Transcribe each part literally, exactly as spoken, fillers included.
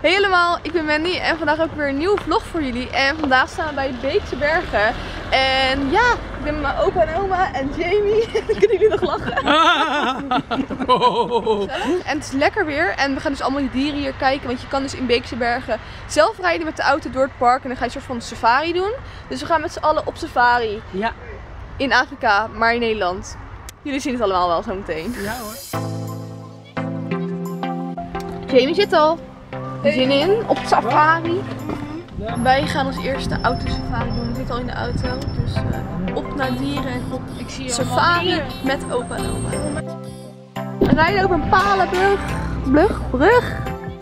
Hey allemaal, ik ben Mandy en vandaag ook weer een nieuwe vlog voor jullie. En vandaag staan we bij de Beekse Bergen. En ja, ik ben met mijn opa en oma en Jamie. Kunnen jullie nog lachen? En het is lekker weer en we gaan dus allemaal die dieren hier kijken. Want je kan dus in Beekse Bergen zelf rijden met de auto door het park. En dan ga je een soort van safari doen. Dus we gaan met z'n allen op safari. Ja. In Afrika, maar in Nederland. Jullie zien het allemaal wel zo meteen. Ja hoor. Jamie zit al. Zin in op safari. Wij gaan als eerste autosafari doen. We zitten al in de auto. Dus uh, op naar dieren en op Ik zie safari met opa en oma. We rijden over een palenbrug. Brug, brug.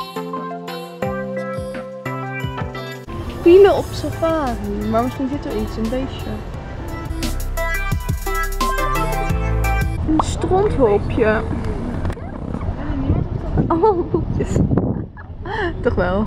Pielen op safari. Maar misschien zit er iets, een beestje. Een stronthoopje. Oh, boekjes. Toch wel.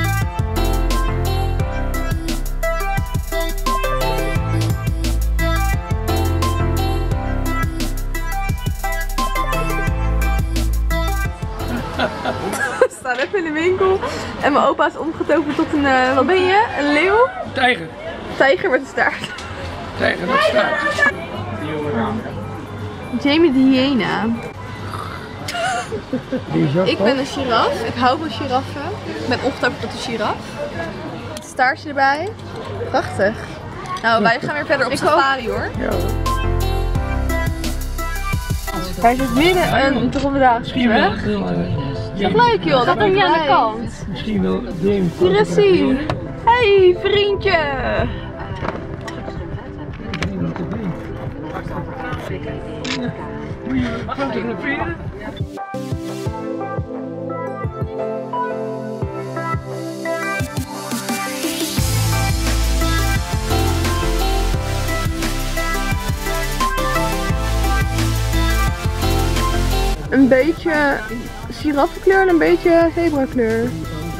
We staan even in de winkel en mijn opa is omgetoverd tot een, uh, wat ben je? Een leeuw? Tijger. Tijger met een staart. Tijger met staart. Jamie de hyena. Ik ben een giraf. Ik hou van giraffen. Ik ben opgetoverd tot een giraf. Het staartje erbij. Prachtig. Nou, wij gaan weer verder op safari hoor. Ja. Daar zit midden een dromedaris. Misschien wel. Dat is leuk joh, dat ben je aan de kant. Misschien wel Jamie. Hier eens zien. Hey vriendje. Een beetje giraffenkleur en een beetje zebrakleur.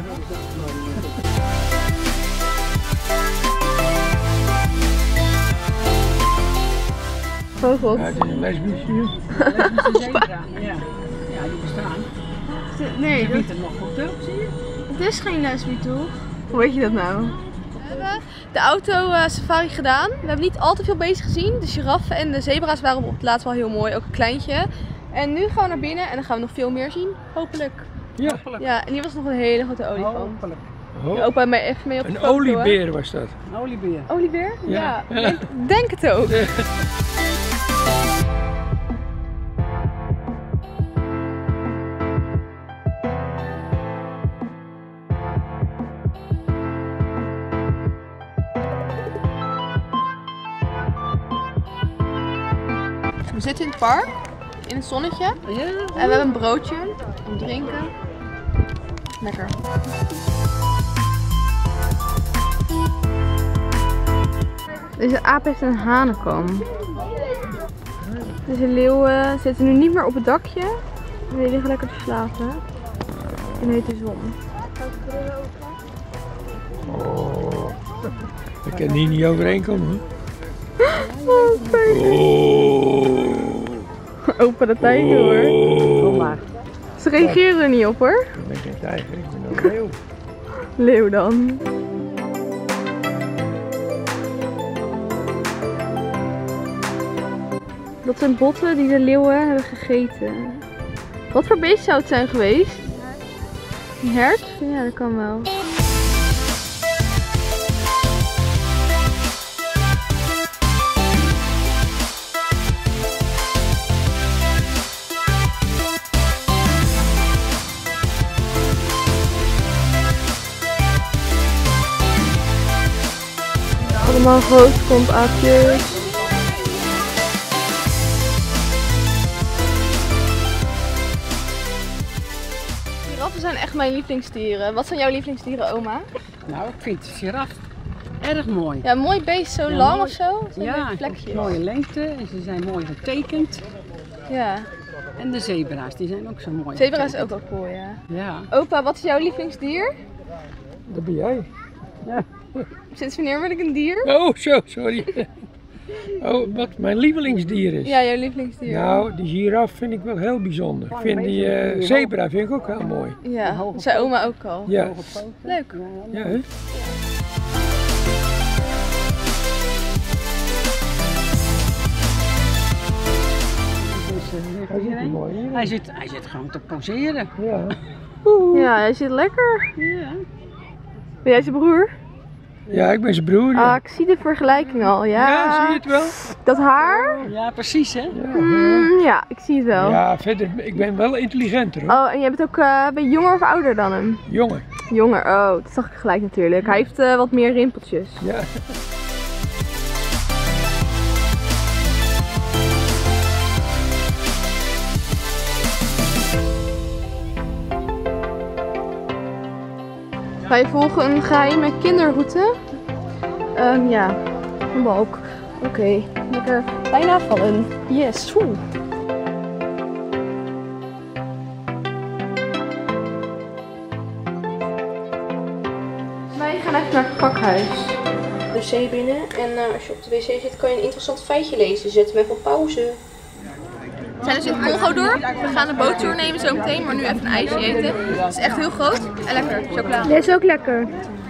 Vogels. Ja, het is een lesbische. Lesbische zebra, ja. Ja, die bestaan. Nee, Je weet het nog goed op, zie je? het is geen lesbie toch? Hoe weet je dat nou? We hebben de auto uh, safari gedaan. We hebben niet al te veel beesten gezien. De giraffen en de zebra's waren op het laatst wel heel mooi, ook een kleintje. En nu gaan we naar binnen en dan gaan we nog veel meer zien, hopelijk. Ja. Ja, en hier was nog een hele grote olifant. Hopelijk. Je opa mij even mee op de Een foto, oliebeer was dat. Een oliebeer. hè? Oliebeer? Ja, Ja. Denk, denk het ook. We zitten in het park, in het zonnetje. Ja. En we hebben een broodje om te drinken. Lekker. Deze aap heeft een hanenkam. Deze leeuwen zitten nu niet meer op het dakje. Die liggen lekker te slapen. In de hete zon. Oh. Ik kan hier niet overeenkomen. Oh, fijn. Oh. Open de tijger hoor. Kom maar. Ze reageren er niet op hoor. Ik ben geen tijger, ik ben een leeuw. Leeuw dan. Dat zijn botten die de leeuwen hebben gegeten. Wat voor beest zou het zijn geweest? Een hert? Ja, dat kan wel. Allemaal roodkompaapjes. Giraffen zijn echt mijn lievelingsdieren. Wat zijn jouw lievelingsdieren, oma? Nou, ik vind de giraf erg mooi. Ja, een mooi beest, zo Ja, lang mooi. of zo. Zo'n Ja, leuke vlekjes. mooie lengte en ze zijn mooi getekend. Ja. En de zebra's, die zijn ook zo mooi. Zebra is getekend. ook wel cool, ja. Ja. Opa, wat is jouw lievelingsdier? Dat ben jij. Ja. Sinds wanneer ben ik een dier? Oh, zo, sorry. Oh, wat mijn lievelingsdier is? Ja, jouw lievelingsdier. Nou, die giraf vind ik wel heel bijzonder. Ik vind die uh, zebra vind ik ook heel mooi. Ja, dat zei oma ook al. Ja. Leuk. Ja, hè? Hij zit mooi hier. Hij zit, hij zit gewoon te poseren. Ja. Ja, hij zit lekker. Ja. Ben jij zijn broer? Ja, ik ben zijn broer. Ja. Ah, ik zie de vergelijking al. Ja, Ja, zie je het wel? Dat haar? Ja, precies hè. Ja, Mm, ja, ik zie het wel. ja, verder, ik ben wel intelligenter hoor. Oh, en jij bent ook uh, ben je jonger of ouder dan hem? Jongen. Jonger, oh, dat zag ik gelijk natuurlijk. Hij heeft uh, wat meer rimpeltjes. Ja. Wij volgen een geheime kinderroute. Um, ja, een balk. Oké, okay. Lekker bijna vallen. Yes, woe. Wij gaan even naar het pakhuis. De wc binnen en uh, als je op de wc zit kan je een interessant feitje lezen. Zet hem even op pauze. We zijn dus in het Congo-dorp. We gaan een boottour nemen zo meteen, maar nu even een ijsje eten. Het is echt heel groot en lekker. Chocola. Dit is ook lekker.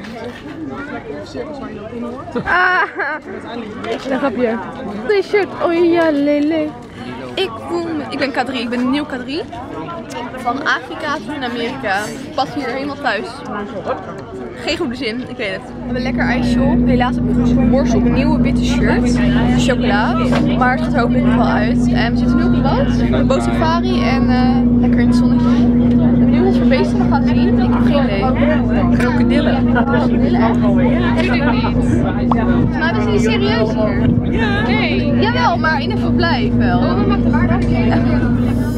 Ah, Een grapje. T-shirt, oh ja, lele. ik, voel me, ik ben K drie, ik ben een nieuw K drie. Van Afrika tot in Amerika. Ik pas hier helemaal thuis. Geen goede zin, ik weet het. We hebben een lekker ijsje op. Helaas heb ik nog gemorst op een nieuwe witte shirt. Chocola. Maar het gaat er hopelijk nog wel uit. En we zitten nu op een boot. Een bootsafari en uh, lekker in het zonnetje. Ik ben benieuwd wat voor beesten we gaan zien. Ik heb geen idee. Krokodillen. Krokodillen echt? Ik denk niet. Maar we zien serieus hier. Ja. Nee. Jawel, maar in een verblijf wel. Oh, maakt een grapje.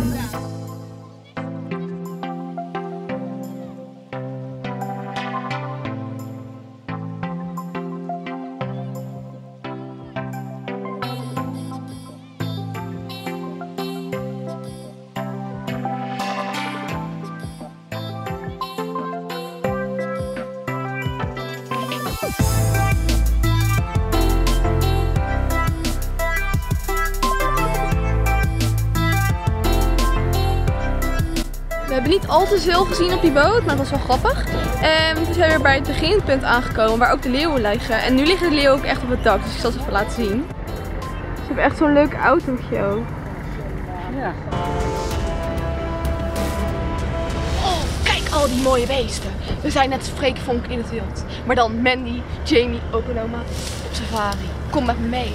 We hebben niet al te veel gezien op die boot, maar dat was wel grappig. En toen zijn we weer bij het beginpunt aangekomen, waar ook de leeuwen liggen. En nu liggen de leeuwen ook echt op het dak, dus ik zal ze even laten zien. Ze hebben echt zo'n leuk autootje ook. Ja. Oh, kijk al die mooie beesten. We zijn net Freek Vonk in het wild. Maar dan Mandy, Jamie, Okonoma op safari. Kom met me mee.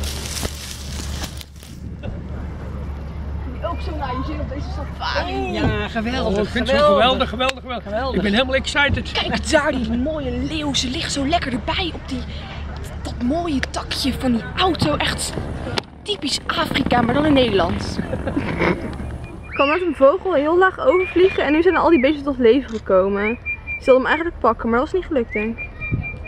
Ook zo naar je zin op deze safari. Ja, geweldig. Oh, ik vind het zo geweldig, geweldig, geweldig, Geweldig. Ik ben helemaal excited. Kijk daar, die mooie leeuw. Ze liggen zo lekker erbij op die, dat mooie takje van die auto. Echt typisch Afrika, maar dan in Nederland. Ik kwam net een vogel heel laag overvliegen en nu zijn al die beesten tot leven gekomen. Ik wilde hem eigenlijk pakken, maar dat was niet gelukt, denk ik.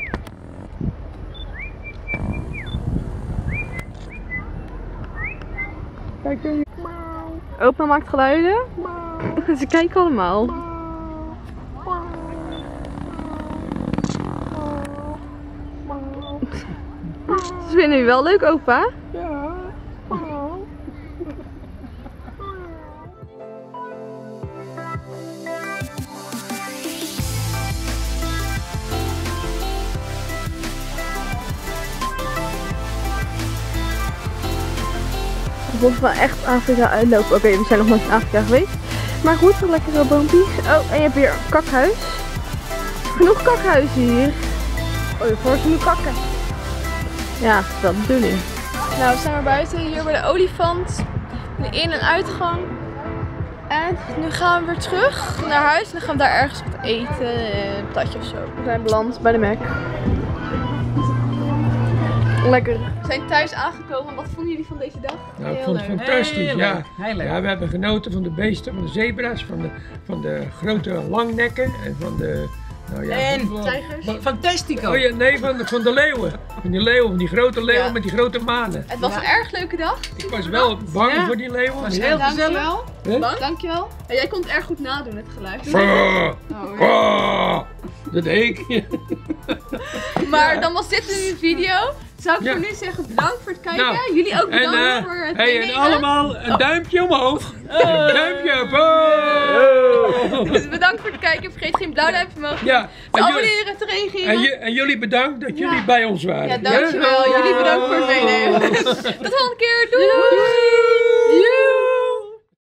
Kijk, kijk. Opa maakt geluiden. Ze kijken allemaal. Ze vinden u wel leuk, opa? Ja. Volgens mij echt Afrika uitlopen. Oké, okay, we zijn nog nooit in Afrika geweest. Maar goed, nog lekkere boompjes. Oh, en je hebt weer een kakhuis. Genoeg kakhuizen hier. Oh, voor ze moet kakken. Ja, dat is wel de bedoeling. Nou, we staan weer buiten hier bij de olifant. De in- en uitgang. En nu gaan we weer terug naar huis. En dan gaan we daar ergens wat eten. Een patatje of zo. We zijn beland bij de Mac. Lekker. We zijn thuis aangekomen. Wat vonden jullie van deze dag? Nou, ik Heel vond het leuk. fantastisch. Heel Ja. leuk. Heel leuk. Ja, we hebben genoten van de beesten, van de zebra's, van de, van de grote langnekken en van de... Nou ja, En van- tijgers. van- Fantastico. Oh ja, nee, van de, van de leeuwen. Van die leeuwen, van die grote leeuwen Ja. met die grote manen. Het was een erg leuke dag. Ik was wel bang Ja. voor die leeuwen. Was maar heel ja. gezellig. Hè? Dank. Dankjewel. Ja, jij kon het erg goed nadoen, het geluid. Ah, Oh, ja. ah, dat deed ik. Maar dan was dit nu een video. zou ik Ja. voor nu zeggen bedankt voor het kijken. Nou, Jullie ook En, bedankt eh, voor het hey, en meenemen. allemaal een duimpje omhoog. Een duimpje omhoog. Dus bedankt voor het kijken. Vergeet geen blauw duimpje omhoog Ja, te en, jullie, abonneren, te reageren. en, je- en jullie bedankt dat jullie bij ons waren. Ja, dankjewel. Jullie bedankt voor het meenemen. Tot de volgende keer. Doei!